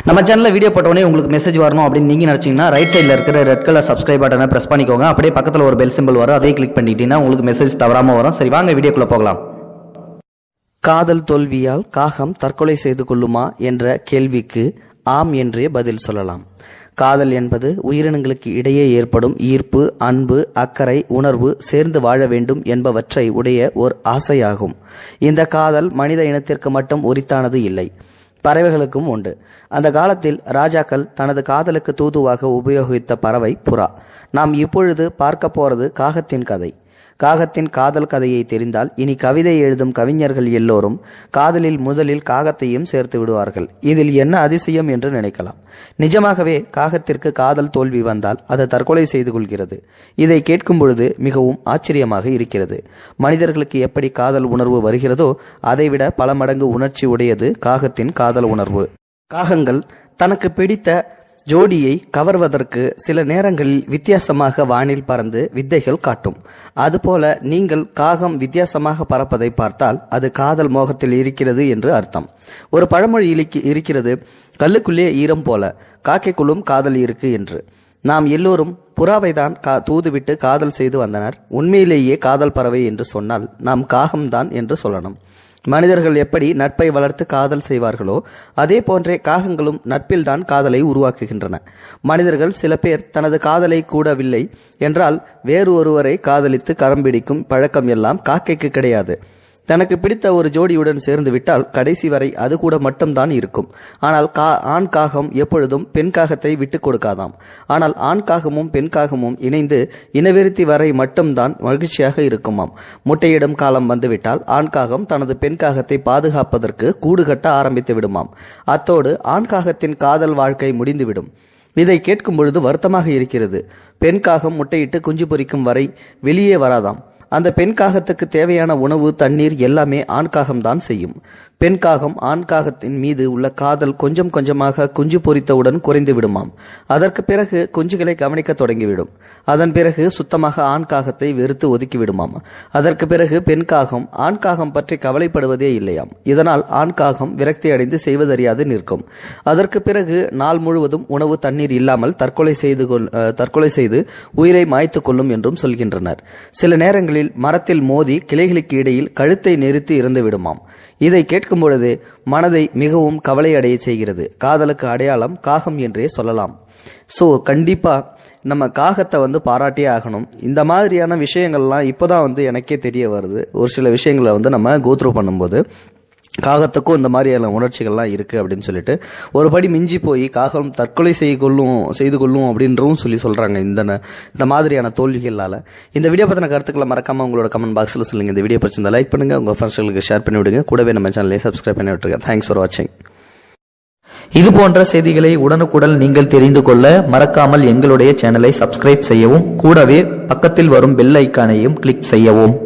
நம்ம சேனல்ல வீடியோ போட்டோனே உங்களுக்கு மெசேஜ் வரணும் அப்படின்னு நீங்க நினைச்சீங்கன்னா ரைட் சைடுல இருக்கிற ரெட் கலர் சப்ஸ்கிரைப் பட்டனை பிரஸ் பண்ணிக்கோங்க. அப்படியே பக்கத்துல ஒரு பெல் சிம்பிள் வரும், அதையும் கிளிக் பண்ணிட்டீங்கன்னா உங்களுக்கு மெசேஜ் தவறாம வரும். சரி, வாங்க வீடியோக்குள்ள போகலாம். காதல் தோல்வியால் காகம் தற்கொலை செய்து கொள்ளுமா என்ற கேள்விக்கு ஆம் என்றே பதில் சொல்லலாம். காதல் என்பது உயிரினங்களுக்கு இடையே ஏற்படும் ஈர்ப்பு, அன்பு, அக்கறை, உணர்வு, சேர்ந்து வாழ வேண்டும் என்பவற்றை உடைய ஓர் ஆசையாகும். இந்த காதல் மனித இனத்திற்கு மட்டும் உரித்தானது இல்லை, பறவைகளுக்கும் உண்டு. அந்த காலத்தில் ராஜாக்கள் தனது காதலுக்கு தூதுவாக உபயோகித்த பறவை புறா. நாம் இப்பொழுது பார்க்க போறது காகத்தின் கதை. காகத்தின் காதல் கதையை தெரிந்தால் இனி கவிதை எழுதும் கவிஞர்கள் எல்லோரும் காதலில் முதலில் காகத்தையும் சேர்த்து விடுவார்கள். இதில் என்ன அதிசயம் என்று நினைக்கலாம். நிஜமாகவே காகத்திற்கு காதல் தோல்வி வந்தால் அது தற்கொலை செய்து கொள்கிறது. இதை கேட்கும் பொழுது மிகவும் ஆச்சரியமாக இருக்கிறது. மனிதர்களுக்கு எப்படி காதல் உணர்வு வருகிறதோ அதைவிட பல மடங்கு உணர்ச்சி உடையது காகத்தின் காதல் உணர்வு. காகங்கள் தனக்கு பிடித்த ஜோடியை கவர்வதற்கு சில நேரங்களில் வித்தியாசமாக வானில் பறந்து வித்தைகள் காட்டும். அதுபோல நீங்கள் காகம் வித்தியாசமாக பறப்பதை பார்த்தால் அது காதல் மோகத்தில் இருக்கிறது என்று அர்த்தம். ஒரு பழமொழி இருக்கிறது, கல்லுக்குள்ளே ஈரம் போல காக்கைக்குள்ளும் காதல் இருக்கு என்று. நாம் எல்லோரும் புறாவைதான் தூதுவிட்டு காதல் செய்து வந்தனர். உண்மையிலேயே காதல் பறவை என்று சொன்னால் நாம் காகம்தான் என்று சொல்லணும். மனிதர்கள் எப்படி நட்பை வளர்த்து காதல் செய்வார்களோ அதே போன்றே காகங்களும் நட்பில்தான் காதலை உருவாக்குகின்றன. மனிதர்கள் சில பேர் தனது காதலை கூடவில்லை என்றால் வேறு ஒருவரை காதலித்து கரம்பிடிக்கும் பழக்கம் எல்லாம் காக்கைக்கு கிடையாது. தனக்கு பிடித்த ஒரு ஜோடியுடன் சேர்ந்து விட்டால் கடைசி வரை அது கூட மட்டும்தான் இருக்கும். ஆனால் ஆண் காகம் எப்பொழுதும் பெண் காகத்தை விட்டு கொடுக்காதாம். ஆனால் ஆண் காகமும் பெண் காகமும் இணைந்து இனவிருத்தி வரை மட்டும்தான் மகிழ்ச்சியாக இருக்குமாம். முட்டையிடும் காலம் வந்துவிட்டால் ஆண் காகம் தனது பெண் காகத்தை பாதுகாப்பதற்கு கூடு கட்ட ஆரம்பித்து விடுமாம். அத்தோடு ஆண் காகத்தின் காதல் வாழ்க்கை முடிந்துவிடும். இதை கேட்கும் பொழுது வருத்தமாக இருக்கிறது. பெண் காகம் முட்டையிட்டு குஞ்சு பொரிக்கும் வரை வெளியே வராதாம். அந்த பெண் காகத்துக்கு தேவையான உணவு, தண்ணீர் எல்லாமே ஆண் காகம்தான் செய்யும். பெண் காகம் ஆண் காகத்தின் மீது உள்ள காதல் கொஞ்சம் கொஞ்சமாக குஞ்சு பொரித்தவுடன் குறைந்து விடுமாம். அதற்கு பிறகு குஞ்சுகளை கவனிக்க தொடங்கிவிடும். அதன் பிறகு சுத்தமாக ஆண் காகத்தை வெறுத்து ஒதுக்கிவிடுமாம். அதற்கு பிறகு பெண் காகம் ஆண் காகம் பற்றி கவலைப்படுவதே இல்லையாம். இதனால் ஆண் காகம் விரக்தி அடைந்து செய்வதறியாது நிற்கும். அதற்கு பிறகு நாள் முழுவதும் உணவு, தண்ணீர் இல்லாமல் தற்கொலை செய்து உயிரை மாய்த்து கொள்ளும் என்றும் சொல்கின்றனர். சில நேரங்களில் மரத்தில் மோதி கிளைகளுக்கு இடையில் கழுத்தை நெரித்து இறந்து விடுமாம். இதை கேட்கும் பொழுது மனதை மிகவும் கவலை அடைய செய்கிறது. காதலுக்கு அடையாளம் காகம் என்றே சொல்லலாம். சோ கண்டிப்பா நம்ம காகத்தை பாராட்டியே ஆகணும். இந்த மாதிரியான விஷயங்கள்லாம் இப்போதான் எனக்கே தெரிய வருது. ஒரு சில விஷயங்களை நம்ம கோத்ரூ பண்ணும்போது காகத்துக்கும் இந்த மாதிரியான உணர்ச்சிகள்லாம் இருக்கு அப்படின்னு சொல்லிட்டு ஒரு படி மிஞ்சி போய் காகம் தற்கொலை செய்து கொள்ளும் அப்படின்றவும் சொல்றாங்க. இந்த மாதிரியான தோல்விகளால இந்த வீடியோ பத்தின கருத்துக்களை மறக்காம உங்களோட கமெண்ட் பாக்ஸ்ல சொல்லுங்க. இந்த வீடியோ பிடிச்சிருந்தா லைக் பண்ணுங்க, உங்க ஃப்ரெண்ட்ஸ்களுக்கு ஷேர் பண்ணி விடுங்க. கூடவே நம்ம சேனலை சப்ஸ்கிரைப் பண்ணி விட்டுருங்க. தேங்க்ஸ் ஃபார் வாட்சிங். இது போன்ற செய்திகளை உடனுக்குடன் நீங்கள் தெரிந்து கொள்ள மறக்காமல் எங்களுடைய சேனலை சப்ஸ்கிரைப் செய்யவும், கூடவே பக்கத்தில் வரும் பெல் ஐக்கானையும் கிளிக் செய்யவும்.